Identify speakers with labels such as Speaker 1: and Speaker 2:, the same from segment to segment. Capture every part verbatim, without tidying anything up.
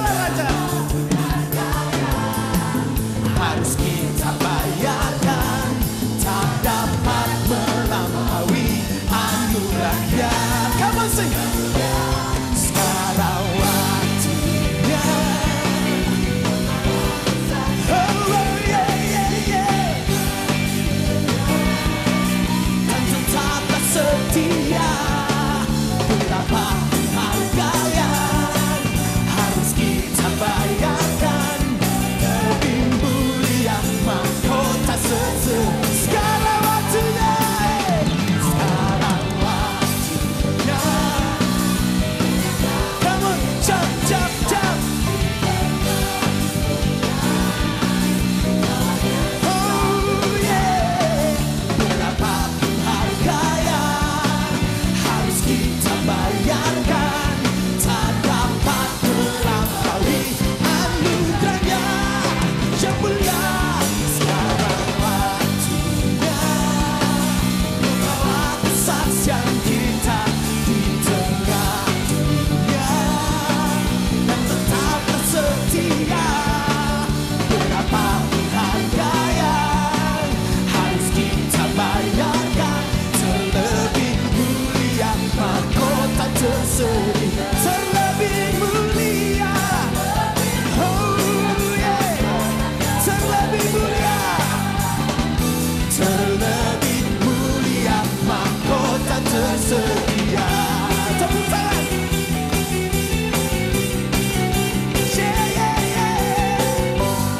Speaker 1: segala raja harus kita bayarkan, tak dapat melampaui anugerahnya. Come on sing. Sekarang waktunya. Oh yeah yeah yeah. Dan tetaplah setia. Berapa harga yang harus kita bayarkan, lebih mulia mahkota seseorang. Sekarang waktunya, sekarang waktunya. Come on, jump, jump, jump. Oh yeah. Berapa harga yang harus kita bayarkan, tak dapat melampaui anugerahnya yang mulia. Sekarang waktunya membawa kesaksian kita di tengah dunia, dan tetaplah setia. Berapa harga yang harus kita bayarkan, terlebih mulia mahkota tersedia. Terlebih mulia, oh yeah, terlebih mulia, terlebih mulia mahkota tersedia. Tepuk tangan. Yeah, yeah, yeah.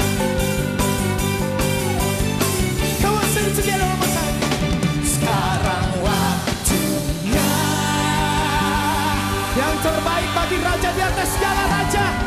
Speaker 1: Come on, sing it together one more time. Sekarang waktunya yang terbaik bagi raja di atas segala raja.